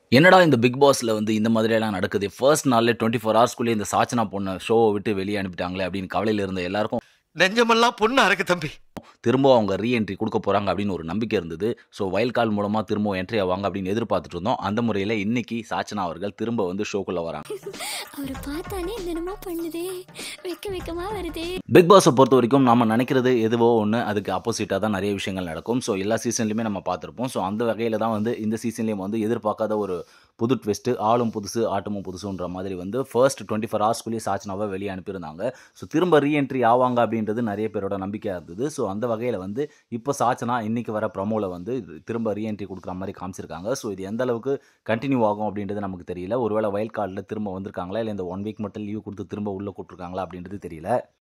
என்னடா இந்த பிக் பாஸ்ல வந்து இந்த மாதிரியெல்லாம் நடக்குது. ஃபர்ஸ்ட் நாள்லே 24 ஹவர்ஸ்க்குள்ளயே இந்த சாச்சனா பொண்ண ஷோவ விட்டு வெளிய அனுப்பிட்டாங்களே அப்படின்னு கவலையில இருந்த எல்லாருக்கும் நெஞ்சமெல்லாம் பொண்ணா இருக்கு தம்பி. திரும்ப அவங்க ரீஎன்ட்ரி குடுக்க போறாங்க அப்படின்னு ஒரு நம்பிக்கை இருந்தது. ஸோ வைல்ட் கார்ட் மூலமா திரும்பவும் என்ட்ரி ஆவாங்க அப்படின்னு எதிர்பார்த்துட்டு இருந்தோம். அந்த முறையில இன்னைக்கு சாச்சனா அவர்கள் திரும்ப வந்து ஷோக்குள்ள வராங்க. அவரை பார்த்தாலே என்னென்னமோ பண்ணுதே, வெக்கமா வருதே. பிக் பாஸை பொறுத்த வரைக்கும் நம்ம நினைக்கிறது எதுவோ ஒன்று அதுக்கு ஆப்போசிட்டாக தான் நிறைய விஷயங்கள் நடக்கும். ஸோ எல்லா சீசன்லையுமே நம்ம பார்த்துருப்போம். ஸோ அந்த வகையில் தான் வந்து இந்த சீசன்லேயும் வந்து எதிர்பார்க்காத ஒரு புது ட்விஸ்ட்டு, ஆளும் புதுசு ஆட்டமும் புதுசுன்ற மாதிரி வந்து ஃபர்ஸ்ட் 24 ஹவர்ஸ்க்குள்ளேயே சாச்சனாவை வெளியே அனுப்பியிருந்தாங்க. ஸோ திரும்ப ரீஎன்ட்ரி ஆவாங்க அப்படின்றது நிறைய பேரோட நம்பிக்கையாக இருந்தது. ஸோ அந்த வகையில் வந்து இப்போ சாச்சனா இன்னைக்கு வர ப்ரமோவில் வந்து திரும்ப ரீஎன்ட்ரி கொடுக்குற மாதிரி காமிச்சிருக்காங்க. ஸோ இது எந்த அளவுக்கு கண்டினியூ ஆகும் அப்படின்றது நமக்கு தெரியல. ஒருவேளை வைல்ட் கார்டில் திரும்ப வந்திருக்காங்களா, இல்லை இந்த 1 வீக் மட்டும் லீவ் கொடுத்து திரும்ப உள்ளே கூப்பிட்டுருக்காங்களா அப்படின்றது தெரியல.